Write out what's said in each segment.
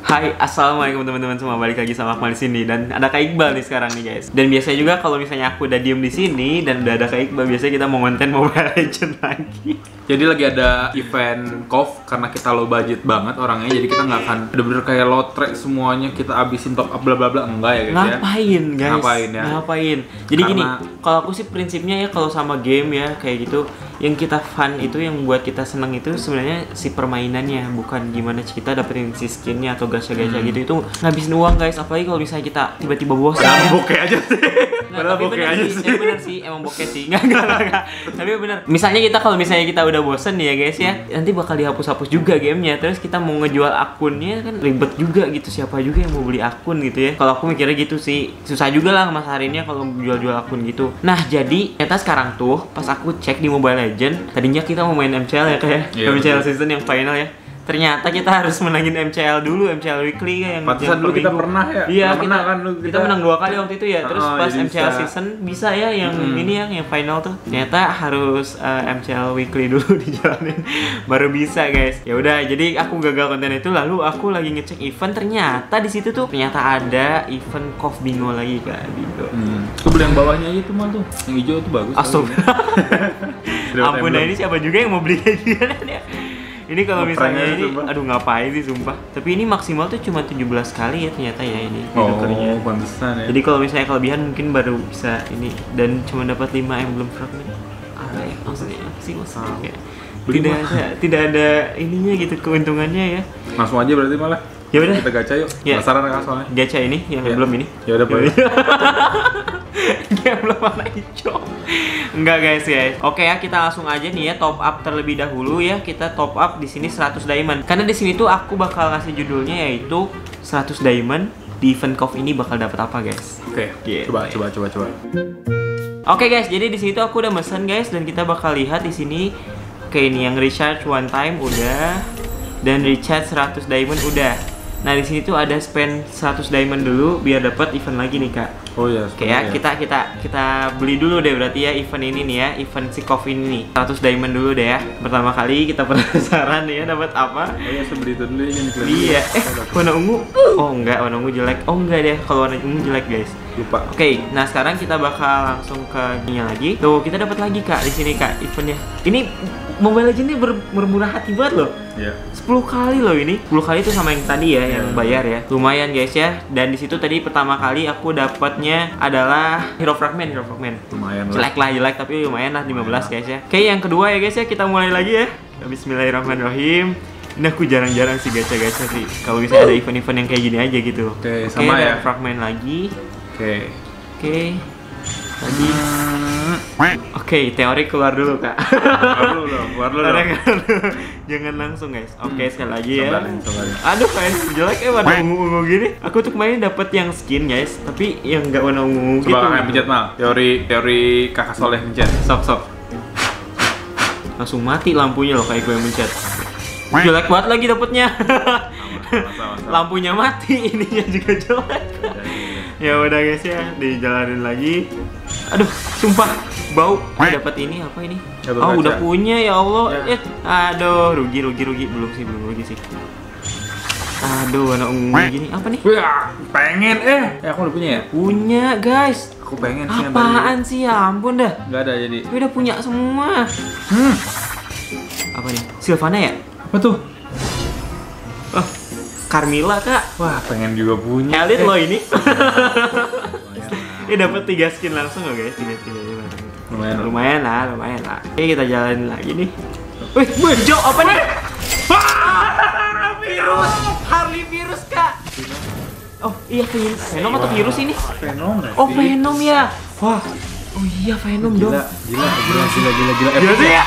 Hai, assalamualaikum teman-teman semua, balik lagi sama Akmal di sini dan ada Kak Iqbal nih sekarang nih guys. Dan biasanya juga kalau misalnya aku udah diem di sini dan udah ada Kak Iqbal, biasanya kita mau konten Mobile Legends lagi. Jadi lagi ada event KOF karena kita low budget banget orangnya, jadi kita nggak akan bener-bener kayak lotre semuanya kita abisin top up bla bla bla, enggak ya guys. Ngapain ya? guys? Ngapain ya? Ngapain? Jadi Karena... gini, kalau aku sih prinsipnya ya kalau sama game ya kayak gitu, yang kita fun itu, yang buat kita seneng itu sebenarnya si permainannya, bukan gimana kita dapetin si skinnya atau gacha-gacha gitu. Itu ngabisin uang guys, apalagi kalau misalnya kita tiba-tiba bosan ya. Bokeh aja sih. Padahal bokeh aja sih. Bener sih, emang bokeh sih. Enggak. Tapi bener. Misalnya kalau misalnya kita udah bosen ya guys ya, nanti bakal dihapus-hapus juga gamenya. Terus kita mau ngejual akunnya kan ribet juga gitu. Siapa juga yang mau beli akun gitu ya. Kalau aku mikirnya gitu sih, susah juga lah masarinnya kalau jual-jual akun gitu. Nah jadi ternyata sekarang tuh pas aku cek di Mobile Legends, tadinya kita mau main MCL ya kayak MCL season yang final ya. Ternyata kita harus menangin MCL dulu, MCL weekly kan yang pantesan dulu kita pernah ya. Iya, kita menang 2 kali waktu itu ya. Terus pas MCL season bisa ya yang ini yang final tuh. Ternyata harus MCL weekly dulu dijalanin baru bisa, guys. Ya udah, jadi aku gagal konten itu, lalu aku lagi ngecek event, ternyata di situ tuh ternyata ada event KOF Bingo lagi, Kak. Bingo. Aku beli yang bawahnya aja tuh mah tuh. Yang hijau tuh bagus. Ampun, ini siapa juga yang mau beli kayak gini ya? Ini kalau misalnya ini, aduh ngapain sih sumpah. Tapi ini maksimal tuh cuma 17 kali ya ternyata ya ini. Oh, pantesan ya. Jadi kalau misalnya kelebihan mungkin baru bisa ini, dan cuma dapat 5 emblem fragment. Apa ya maksudnya sih maksudnya? Tidak ada ininya gitu, keuntungannya ya. Langsung aja berarti malah. Ya udah. Kita gacha yuk. Penasaran kan soalnya. Gacha ini yang belum ini. Ya udah boleh. Yang belum warna hijau. Enggak guys. Oke ya, kita langsung aja nih ya top up terlebih dahulu ya. Kita top up di sini 100 diamond. Karena di sini tuh aku bakal ngasih judulnya yaitu 100 diamond di event KOF ini bakal dapat apa guys. Oke. Coba. Oke guys, jadi di situ aku udah mesen guys, dan kita bakal lihat di sini. Oke, ini yang recharge one time udah, dan recharge 100 diamond udah. Nah di sini tuh ada spend 100 diamond dulu biar dapat event lagi nih Kak. Oh iya. Oke ya, kita beli dulu deh berarti ya event ini nih ya, event si KOF ini nih. 100 diamond dulu deh ya. Pertama kali kita penasaran nih ya dapat apa. Oh iya, beli itu dulu ya. Iya. Warna ungu. Oh enggak, warna ungu jelek. Oh enggak deh, kalau warna ungu jelek guys. Lupa. Oke, nah sekarang kita bakal langsung ke ininya lagi. Tuh, kita dapat lagi Kak di sini Kak eventnya. Ini Mobile Legends ini bermurah hati banget loh. Iya. 10 kali loh ini. 10 kali itu sama yang tadi ya, yang bayar ya. Lumayan guys ya. Dan di situ tadi pertama kali aku dapatnya adalah hero fragment. Lumayan lah. Jelek tapi lumayan lah 15 guys ya. Oke, yang kedua ya guys ya, kita mulai lagi ya. Bismillahirrahmanirrahim. Ini aku jarang-jarang sih gacha-gacha sih. Kalau misalnya ada event-event yang kayak gini aja gitu. Oke, sama ya. Fragment lagi. Oke. Lagi. Oke, teori keluar dulu Kak. Keluar dulu. Jangan langsung guys. Oke, sekali lagi ya. Sabarin. Aduh, kayak jelek warna ungu-ungu gini. Aku tuh kemarin dapat yang skin guys, tapi yang enggak warna ungu gitu. Coba kakak pencet mal. Teori kakak Soleh pencet. Sok. Langsung mati lampunya loh kayak gue yang mencet. Jelek banget lagi dapetnya. Lampunya mati, ininya juga jelek. Ya udah guys ya, dijalanin lagi. Aduh, sumpah bau. Dapat ini apa ini? Oh, udah punya ya Allah. Aduh, rugi. Belum rugi sih. Aduh, warna ungu gini. Apa nih? Wah, pengen aku udah punya ya? Punya, guys. Aku pengen sih. Apaan sih? Ya ampun dah. Enggak ada jadi. Gue udah punya semua. Apa nih? Sylvana ya? Apa tuh? Oh, Carmilla Kak. Wah, pengen juga punya. Elite loh ini. Ini dapat 3 skin langsung loh guys. 3 skin aja. Lumayan lah. Oke, kita jalanin lagi nih. Wih, hijau apa nih? Virus. Harley virus Kak. Oh iya, Venom atau virus ini? Venom. Oh, Venom ya. Wah. Oh iya, Venom dong. Gila. Ya.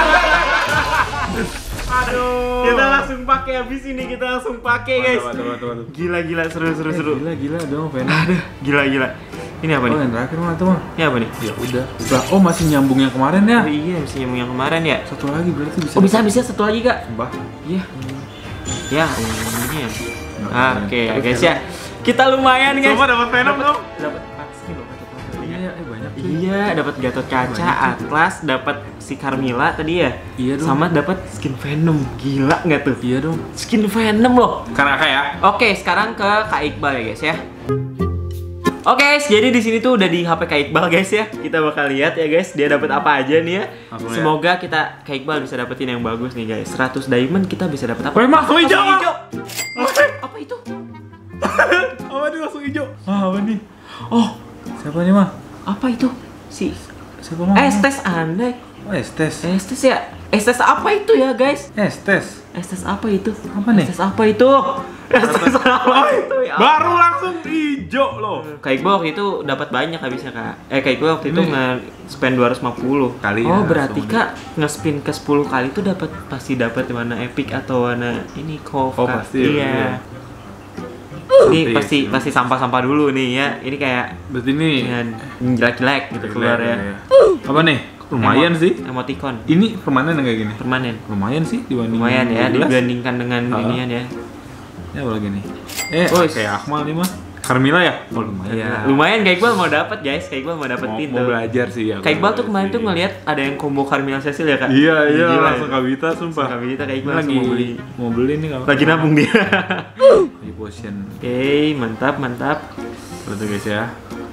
Aduh. Kita langsung pakai habis ini, kita langsung pakai guys. Waduh. Gila seru. Gila dong Venom. Aduh, gila. Ini apa nih? Oh, yang terakhir mana tuh, Bang? Ini apa nih? Ya udah. Oh, masih nyambung yang kemarin ya? Oh iya, masih nyambung yang kemarin ya. Satu lagi berarti bisa. Oh, bisa satu lagi, Kak. Mbah. Iya. Ya, ini ya. Oke, guys ya. Kita lumayan guys. Coba dapat Venom dong. Dapat 4 skin loh. Iya, banyak Iya, dapat Gatot Kaca, Atlas, dapat si Carmilla tadi ya. Iya dong. Sama dapat skin Venom. Gila nggak tuh? Iya dong. Skin Venom loh. Karena ya. Oke, sekarang ke Kak Iqbal ya guys ya. Oke guys, jadi di sini tuh udah di HP Kak Iqbal guys ya. Kita bakal lihat ya guys, dia dapat apa aja nih ya. Semoga kita Kak Iqbal bisa dapetin yang bagus nih guys. 100 diamond kita bisa dapat apa? Woi, langsung hijau. Apa itu? Apa nih langsung hijau? Apa nih? Oh, siapa nih mah? Apa itu? Siapa mah? Estes Anda. Oh, Estes. Estes ya? Estes apa itu ya guys? Estes. Estes apa itu? Apa nih? Estes apa itu? Estes apa itu ya? Baru langsung hijau loh. Kak Iqbal waktu itu dapat banyak habisnya Kak. Kak Iqbal waktu itu nge-spend 250 kali ya. Oh, berarti Kak nge-spin ke 10 kali itu pasti dapat warna epic atau warna ini Kak. Oh, pasti. Iya. Ini pasti sampah-sampah dulu nih ya. Ini kayak berarti ini jelek-jelek gitu keluar ya. Apa nih? Lumayan sih. Emoticon. Ini permanen kayak gini. Permanen. Lumayan sih dibanding. Lumayan ya dibandingkan dengan inian ya. Ya apa lagi nih? Kayak Akmal nih mah. Carmilla ya? Oh lumayan. Iya. Lumayan Kak Iqbal mau dapat guys. Kak Iqbal mau dapetin mau belajar sih ya. Kak Iqbal tuh kemarin tuh ngelihat ada yang combo Carmilla Cecil ya Kak. Iya Gila, langsung Kak sumpah. Kak Vita Kak Iqbal lagi mau beli nih kalau. Lagi nabung dia. Di potion. Oke, mantap. Betul guys ya.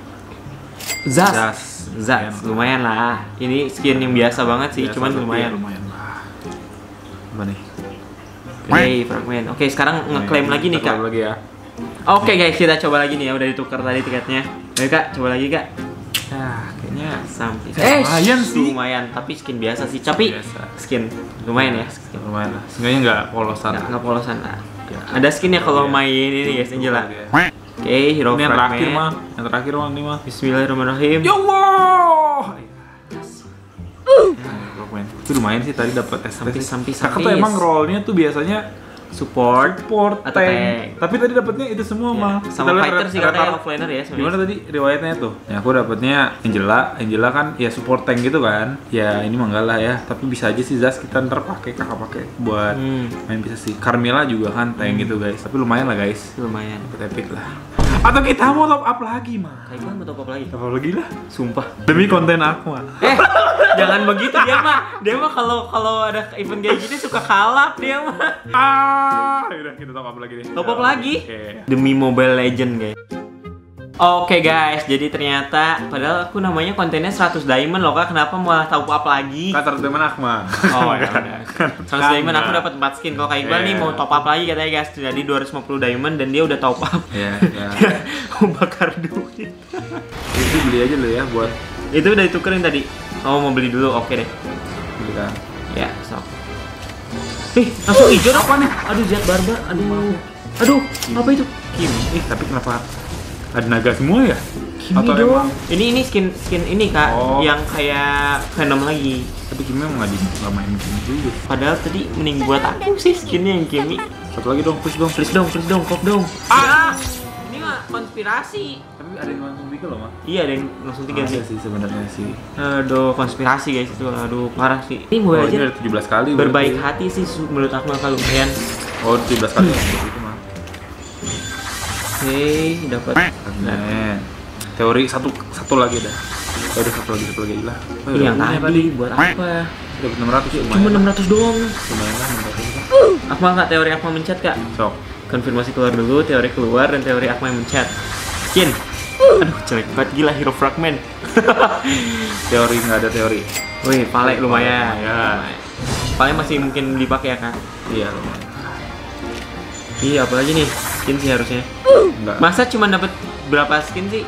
Zas. Lumayan lah. Ini skin yang biasa banget sih, Biasa, cuman lumayan. Lumayan lah. Apa nih? Oke, fragment. Oke, sekarang ngeklaim lagi nih Kak. Lagi ya. Oke guys, kita coba lagi nih ya. Udah ditukar tadi tiketnya. Ayo Kak, coba lagi Kak. Kayaknya Sampai. lumayan sih. Lumayan, tapi skin biasa sih. Tapi skin lumayan ya. Skin. Lumayan lah. Seenggaknya nggak polosan. Nggak polosan lah. Ada skin ya kalau main ini guys, Angela. Oke, hero ini yang terakhir fragment. mah. Yang terakhir mah nih mah. Bismillahirrahmanirrahim. Ya Allah. Itu lumayan sih tadi dapat Sampis. Kakak tuh emang rollnya tuh biasanya support atau tank. Tapi tadi dapatnya itu semua mah. Sama fighter sih katanya offlaner ya sebenarnya. Gimana tadi riwayatnya tuh? Ya aku dapatnya Angela kan ya support tank gitu kan. Ya ini mah enggak lah ya, tapi bisa aja sih Zas kita ntar kakak pakai buat main bisa sih. Carmilla juga kan tank gitu guys. Tapi lumayan lah guys. Lumayan. Dapat epic lah. Atau kita mau top up lagi mah? Kak Iqbal mau top up lagi? Top up lagi lah. Sumpah. Demi konten aku mah. Jangan begitu dia mah kalau ada event kayak gini suka kalap dia mah. Udah kita top up lagi deh. Top up lagi? Okay. Demi Mobile Legend guys. Oke guys, jadi ternyata padahal aku namanya kontennya 100 diamond loh Kak, kenapa malah top up lagi? Kan 100 diamond aku mah. Oh ya udah. 100 diamond aku dapat 4 skin. Kalau Kak Iqbal nih mau top up lagi katanya guys. Jadi 250 diamond dan dia udah top up. Iya. Mau bakar duit. Itu beli aja dulu ya buat. Itu udah ditukerin tadi. Oh mau beli dulu, oke deh. Beli kan. Ya, sok. Langsung hijau apa nih? Aduh, Zat Barbar. Aduh, apa itu? Kimi. Tapi kenapa ada naga semua ya? Kimi atau dong. emang Ini skin ini Kak, yang kayak Venom lagi. Tapi Kimi emang nggak main Kimi juga. Padahal tadi mending buat aku sih skinnya yang Kimi. Satu lagi dong, push dong, Kop dong. Ini mah konspirasi. Tapi ada yang langsung 3 loh mah. Iya, ada yang langsung 3 sih. Sih sebenarnya sih. Aduh, konspirasi guys itu. Aduh, parah sih. Ini gue aja. Ini ada 17 kali. Berbaik hati sih menurut aku kalau lumayan. Oh, 17 kali itu mah. Oke, dapat. Nah, teori satu lagi dah. Udah satu lagi lah. Yang tadi buat apa? Dapat 600 Cuma 600 doang. Lumayan lah 600. Akmal nggak teori Akmal mencet Kak? Sok. Konfirmasi keluar dulu, teori keluar dan teori Akmal mencet. Skin. Aduh, jelek banget gila hero fragment. Teori nggak ada teori. Wih, Pale lumayan. Ya. Pale masih mungkin dipakai ya Kak? Iya lumayan. Iya, apalagi nih skin sih harusnya. Enggak. Masa cuma dapat berapa skin sih?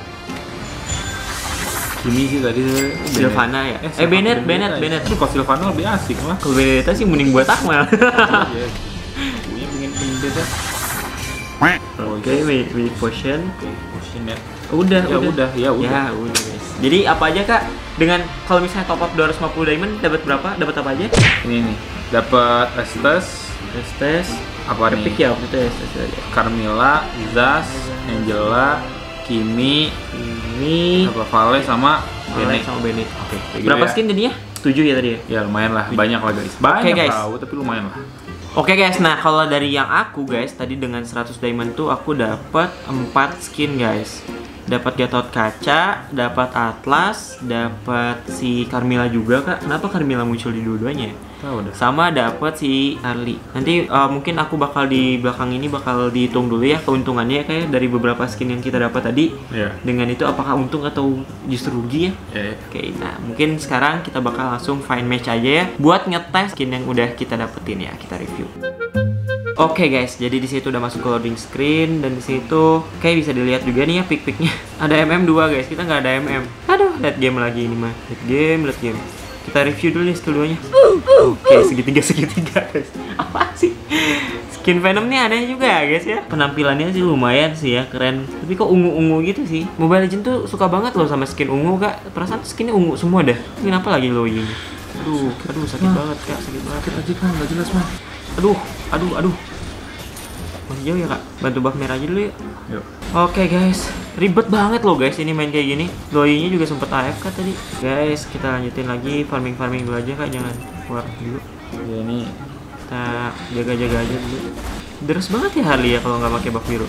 Kimi sih tadi Sylvana ya? Bennett. Tuh kalau Sylvana lebih asik lah. Kalau Benedetta sih mending buat Akmal. Iya. Punya pengen beda. Oke, we potion. Potion ya. Udah. Ya udah Guys. Jadi apa aja Kak? Dengan kalau misalnya top up 250 diamond dapat berapa? Dapat apa aja? Ini nih. Dapat Estes. Apa nih? Epic ya waktu itu Estes aja. Carmilla, Zas, Angela, Kimi, apa Vale sama Bennett. Oke. Berapa skin jadinya? 7 ya tadi ya? Ya lumayan lah, banyak lah guys. Banyak guys. tahu tapi lumayan lah. Oke guys, nah kalau dari yang aku guys tadi dengan 100 diamond tuh aku dapat 4 skin guys. Dapat Gatot Kaca, dapat Atlas, dapat si Carmilla juga kak. Kenapa Carmilla muncul di dua-duanya? Tahu dah. Sama dapat si Harley. Nanti mungkin aku bakal di belakang ini bakal dihitung dulu ya keuntungannya kayak dari beberapa skin yang kita dapat tadi. Iya. Dengan itu apakah untung atau justru rugi ya? Iya. Oke, nah mungkin sekarang kita bakal langsung find match aja ya buat ngetes skin yang udah kita dapetin ya, kita review. Oke guys, jadi di situ udah masuk ke loading screen dan di situ kayak bisa dilihat juga nih ya pick-picknya. Ada MM2 guys, kita nggak ada MM. Aduh, lihat game lagi ini mah. Lihat game. Kita review dulu nih skill 2-nya. Oke, segitiga guys. Apa sih? Skin Venom nih aneh juga ya guys ya. Penampilannya sih lumayan sih ya, keren. Tapi kok ungu-ungu gitu sih. Mobile Legends tuh suka banget loh sama skin ungu kak. Perasaan skinnya ungu semua dah. Kenapa lagi lo ini? Aduh sakit banget kak, sakit banget. Sakit aja kan, nggak jelas mah. Aduh. Masih jauh ya kak, bantu buff merah aja dulu ya. Yuk. Oke guys, ribet banget loh guys ini main kayak gini. Doi-nya juga sempet AFK tadi. Guys, kita lanjutin lagi farming dulu aja kak, jangan keluar dulu. Ya ini Kita jaga-jaga aja dulu. Deres banget ya Harley ya kalau nggak pakai buff biru.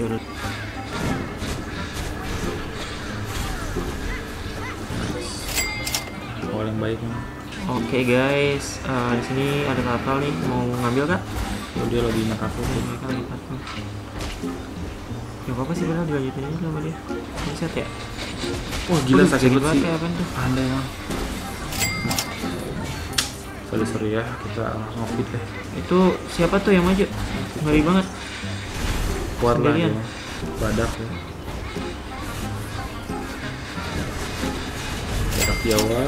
awal yang baik mah. Oke guys, di sini ada kapal nih, mau ngambil kak? Oh, dia lagi ngekat tuh. Mereka lagi patung. Ya apa sih benar dilanjutin aja sama dia. Bisa ya? Wah gila sakit banget sih. Kayak apa tuh? Pandai mah. Sorry ya, kita langsung offit deh. Itu siapa tuh yang maju? Ngeri banget. Kuat lah Sendirian. dia. Badak ya. Badak Jawa.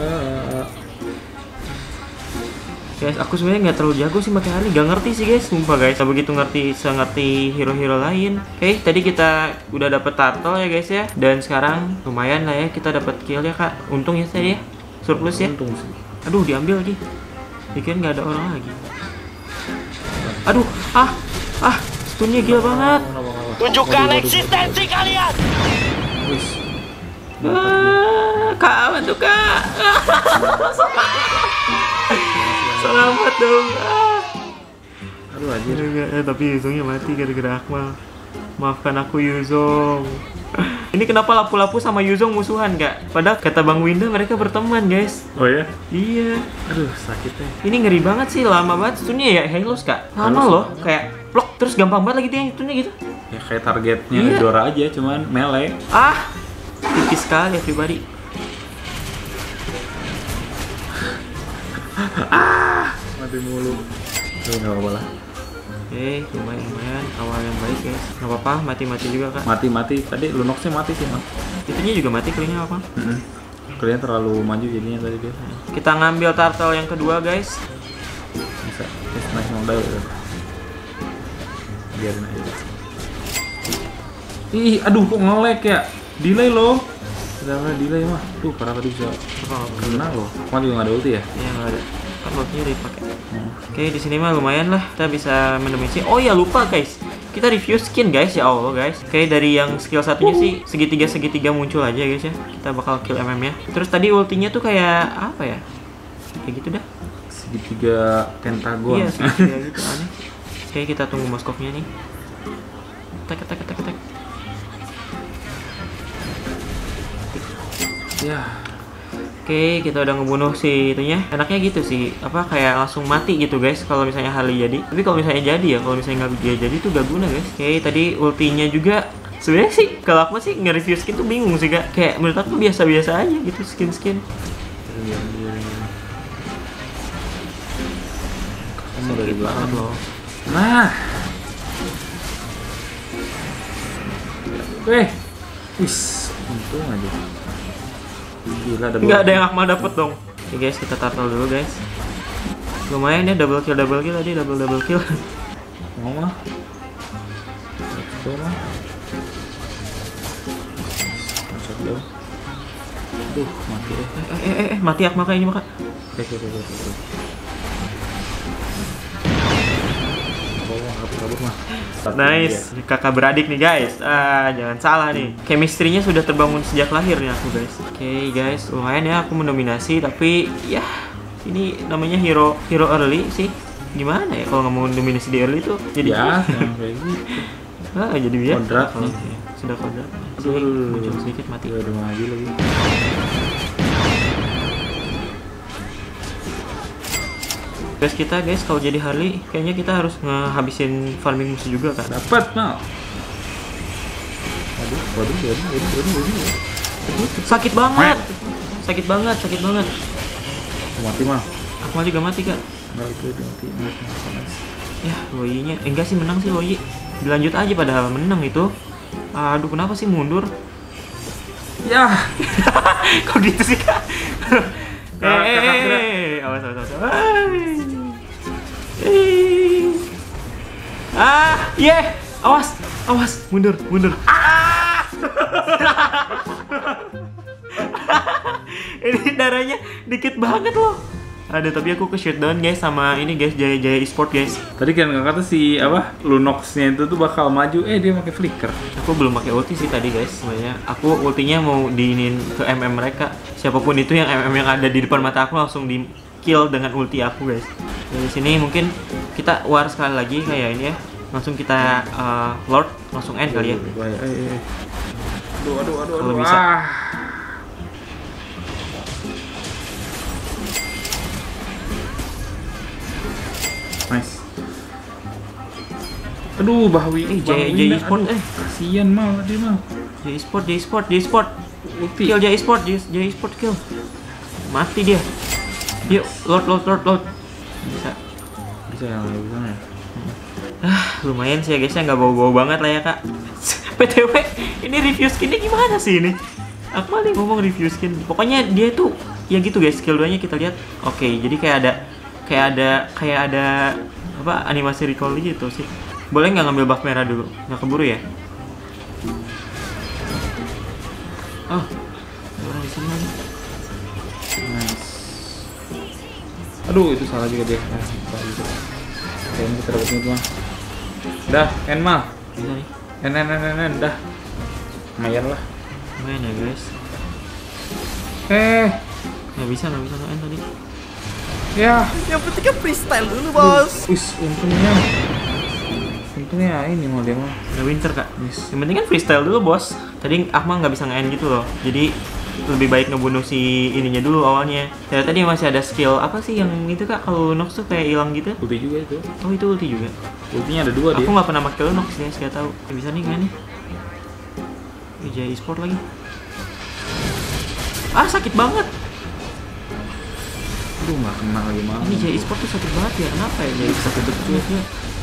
Guys, aku sebenarnya nggak terlalu jago sih pakai Harley, nggak ngerti sih guys, sumpah guys. Tak begitu ngerti hero-hero lain. Oke, tadi kita udah dapet turtle ya guys ya, dan sekarang lumayan lah ya kita dapat kill ya kak. Untung ya tadi ya, surplus ya. Untung sih. Aduh, diambil lagi. Bikin nggak ada orang lagi. Aduh, stunnya gila banget. Tunjukkan eksistensi kalian. Wis. Kak, bantu kak. Selamat dong. Aduh anjir. Tapi Yuzongnya mati gara-gara Akmal. Maafkan aku Yuzong. Ini kenapa Lapu-Lapu sama Yuzong musuhan kak? Padahal kata Bang Winda mereka berteman guys. Oh ya? Iya. Aduh sakitnya. Ini ngeri banget sih, lama banget stunnya ya Helos kak. Lama Helos. loh, kayak plok terus gampang banget lagi dia yang stunnya gitu. Ya kayak targetnya Iya. Dora aja, cuman melee. Tipis sekali everybody. Mati mulu. Tuh nggak apa-apa lah. Oke, lumayan awal yang baik guys. Gak apa-apa, mati-mati juga kak. Mati. Tadi Lunoxnya mati sih man. Itunya juga mati, kelingnya apa? Kalian terlalu maju jadinya tadi dia. Kita ngambil turtle yang kedua guys. Bisa. Terus naik modal gitu. Biarin aja. Ih, aduh kok nge-lag ya? Delay loh. Udah delay mah. Tuh, parah tadi bisa kena loh. Kamu juga nggak ada ulti ya? Iya nggak ada. Kan ultinya udah dipakai. Oke, di sini mah lumayan lah. Kita bisa mendominasi. Oh ya lupa guys. Kita review skin guys ya Allah guys. Oke, dari yang skill satunya sih segitiga muncul aja guys ya. Kita bakal kill MM ya. Terus tadi ultinya tuh kayak apa ya? Kayak gitu dah. Segitiga pentagon. Iya, segitiga gitu aneh. Oke, kita tunggu Moskownya nih. Tek. Ya. Oke, kita udah ngebunuh si itunya. Enaknya gitu sih, apa kayak langsung mati gitu guys kalau misalnya Harley jadi. Tapi kalau misalnya jadi ya, kalau misalnya nggak dia jadi tuh gak guna guys. Oke, tadi ultinya juga sebenarnya sih kalau aku sih nge-review skin tuh bingung sih kak. Kayak menurut aku biasa-biasa aja gitu skin. Iya. Kamu dari belakang loh. Nah. Wis, untung aja. Gila ada Nggak ada yang Akmal dapet dong. Oke guys, kita turtle dulu guys. Lumayan ya double kill tadi, double kill. Mau mah. Let's go lah. Masuk dulu. Aduh, mati deh. Mati Akmal kayaknya maka. Oke. Kabur mah. Nice, kakak beradik nih guys. Jangan salah nih. Chemistry-nya sudah terbangun sejak lahir nih aku guys. Oke guys, lumayan ya aku mendominasi tapi ya ini namanya hero early sih. Gimana ya kalau nggak mau dominasi di early tuh jadi Ya, kayak gitu. Jadi biar Kodrat kalau nih. sudah kodrat. Aduh. Muncul sedikit mati. Udah maju lagi. Guys, kita guys kalau jadi Harley kayaknya kita harus ngehabisin farming musuh juga kan. Dapat mal. Waduh. Sakit banget. Sakit banget. Mati mal. Akmal juga mati kak. Enggak itu mati. Ya, Loyi-nya enggak sih, menang sih Loyi. Dilanjut aja padahal menang itu. Aduh, kenapa sih mundur? Ya. Kok gitu sih kak? Kakak, Awas. Awas, mundur. Ini darahnya dikit banget loh. Aduh, tapi aku ke shutdown guys sama ini guys, Jaya Esport guys. Tadi kan kata si Lunox-nya itu tuh bakal maju, dia pakai flicker. Aku belum pakai ulti sih tadi guys, sebenarnya. Aku ultinya mau diinin ke MM mereka. Siapapun itu yang MM yang ada di depan mata aku langsung di kill dengan ulti aku guys. Dari sini mungkin kita war sekali lagi kayak ini ya. Langsung kita Lord langsung end kali ya. Aduh. Kalau bisa. Nice. Aduh, Bahwi. Jaya Esport. Kasian mal dia mal. Jaya Esport. Ulti. Kill Jaya Esport kill. Mati dia. Yuk, Lord. Bisa ya. Lumayan sih ya guys ya, nggak bau-bau banget lah ya kak. PTW, ini review skinnya gimana sih ini? Akmal nih ngomong review skin. Pokoknya dia tuh ya gitu guys, skill 2-nya kita lihat. Oke, jadi kayak ada apa animasi recall gitu sih. Boleh nggak ngambil buff merah dulu? Nggak keburu ya? Oh, orang di sini lagi. Nice. Aduh, itu salah juga dia. Kayaknya kita dapat mutu mah. Dah, end mal. Bisa nih. End, dah. Lumayan lah. Lumayan ya guys. Nggak bisa nge-end tadi. Ya. Yang penting kan freestyle dulu, bos. Wis, untungnya ini mau dia mah. Udah winter kak. Yes. Yang penting kan freestyle dulu bos. Tadi Akmal nggak bisa nge-end gitu loh. Jadi lebih baik ngebunuh si ininya dulu awalnya. Ternyata dia masih ada skill apa sih yang itu kak? Kalau Lunox tuh kayak hilang gitu. Ulti juga itu. Oh itu ulti juga. Ultinya ada 2 dia. Aku nggak pernah pakai Lunox guys, nggak tahu. Bisa nih nggak nih? Jaya Esport lagi. Sakit banget. Aduh, nggak kena lagi mah. Ini Jaya Esport tuh sakit banget ya. Kenapa ya Jaya Esport itu ya?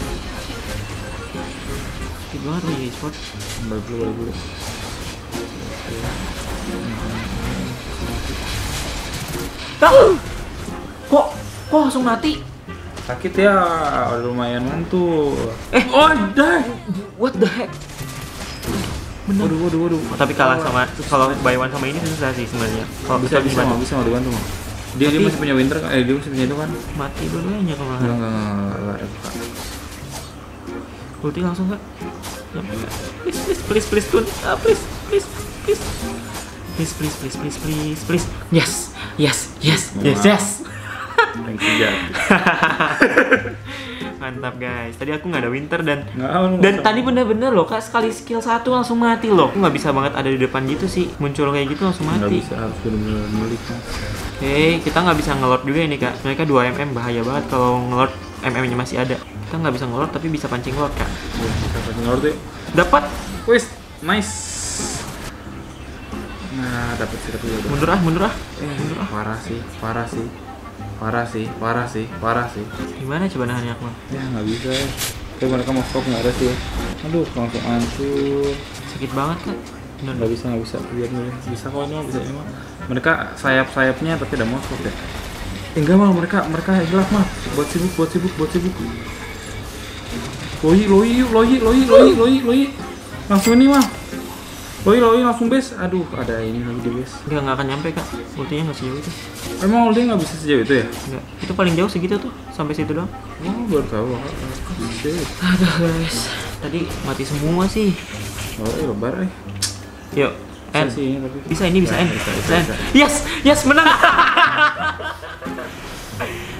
Sakit banget loh Jaya Esport. Balik dulu. Kok langsung mati? Sakit ya, lumayan mantul. What the heck? Bener. Waduh. Oh, tapi kalah sama kalau buy one sama ini susah sih sebenarnya. Kalau Bisa dibantu. mau dibantu mau. Dia masih punya winter kan? Dia masih punya itu kan? Mati dulunya kalau Enggak. ulti langsung kak. Please tun. Please. Please. Yes. Yang sejati. Mantap guys. Tadi aku nggak ada winter dan Dan tadi bener-bener loh kak, sekali skill 1 langsung mati loh. Aku nggak bisa banget ada di depan gitu sih, muncul kayak gitu langsung nggak mati. bisa, harus benar-benar milik. Oke, kita nggak bisa ngelord juga ini kak. Mereka 2 mm bahaya banget kalau ngelord MM-nya masih ada. Kita nggak bisa ngelord tapi bisa pancing lord kak. Bisa pancing lord deh. Dapat. Wis, nice. Nah, dapat sih tapi udah. Mundur ah. Parah sih. Gimana coba nahannya Akmal? Ya nggak bisa. Tapi mereka mau stop nggak ada sih. Aduh, langsung hancur. Sakit banget kan? Bener. Nggak bisa. Biar bisa kok ini mah, bisa ini mah. Mereka sayapnya tapi ada motor ya. Enggak mah, mereka hilaf mah. Buat sibuk. Loi. Langsung ini mah. Loi langsung base. Aduh, ada ini lagi di base. Nggak akan nyampe kak. Ultinya nggak sejauh itu. Emang dia nggak bisa sejauh itu ya? Nggak. Itu paling jauh segitu tuh. Sampai situ doang. Oh, baru tahu. Shit. Aduh guys. Tadi mati semua sih. Oh, lebar Yuk. End. Bisa Bisa end. Bisa. Yes, menang.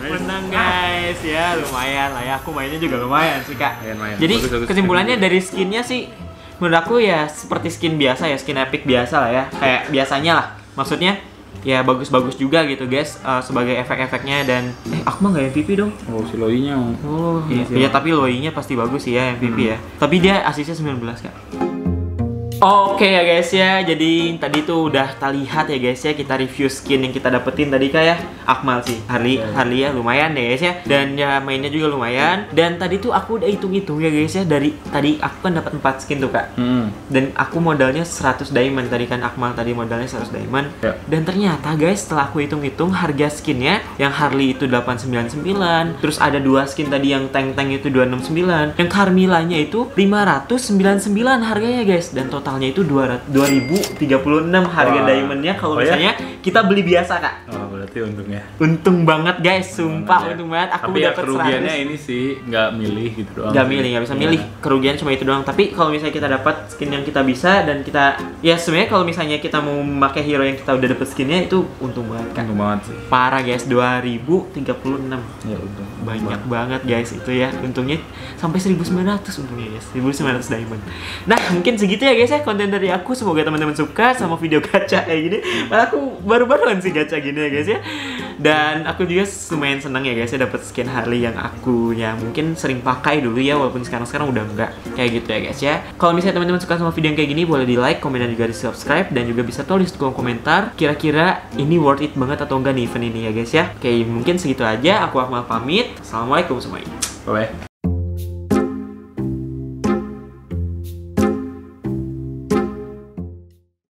Menang guys ya, lumayan lah ya. Aku mainnya juga lumayan sih kak. Lumayan. Jadi Bagus. kesimpulannya dari skinnya sih, menurut aku ya seperti skin biasa ya, skin epic biasa lah ya, kayak biasanya lah. Maksudnya ya bagus-bagus juga gitu guys, sebagai efek-efeknya. Dan aku mah nggak MVP dong. Oh, si Loi-nya. Oh iya, tapi Loi-nya pasti bagus sih ya MVP ya. Tapi dia asisnya 19 kak. Oke ya guys ya, jadi tadi tuh udah terlihat ya guys ya, kita review skin yang kita dapetin tadi kayak Akmal sih, Harley ya lumayan ya guys ya, dan ya mainnya juga lumayan. Dan tadi tuh aku udah hitung-hitung ya guys ya, dari tadi aku kan dapat 4 skin tuh kak, dan aku modalnya 100 diamond tadi kan, Akmal tadi modalnya 100 diamond. Dan ternyata guys setelah aku hitung-hitung harga skinnya, yang Harley itu 899, terus ada 2 skin tadi yang tank-tank itu 269, yang Carmilla-nya itu 599 harganya guys, dan totalnya itu 2036 harga diamondnya kalau misalnya kita beli biasa kak. Oh, berarti untungnya. Untung banget guys, sumpah untung banget. Aku tapi ya dapat kerugiannya 100. ini sih nggak milih gitu doang. Nggak milih, nggak bisa milih. Kerugian cuma itu doang. Tapi kalau misalnya kita dapat skin yang kita bisa dan kita ya sebenarnya kalau misalnya kita mau memakai hero yang kita udah dapat skinnya itu untung banget kan. Untung banget sih. Parah guys, 2036. Ya untung. Banyak banget guys itu ya. Untungnya sampai 1900 untungnya guys. 1900 diamond. Nah, mungkin segitu ya guys ya konten dari aku. Semoga teman-teman suka sama video gacha kayak gini. Malah aku baru-baruan sih gacha gini ya guys ya. Dan aku juga lumayan senang ya guys ya dapat skin Harley yang aku ya mungkin sering pakai dulu ya, walaupun sekarang udah enggak kayak gitu ya guys ya. Kalau misalnya teman-teman suka sama video yang kayak gini, boleh di like, komen, dan juga di subscribe, dan juga bisa tulis di kolom komentar kira-kira ini worth it banget atau enggak nih event ini ya guys ya. Oke, mungkin segitu aja. Aku Akmal pamit. Assalamualaikum semuanya. Bye.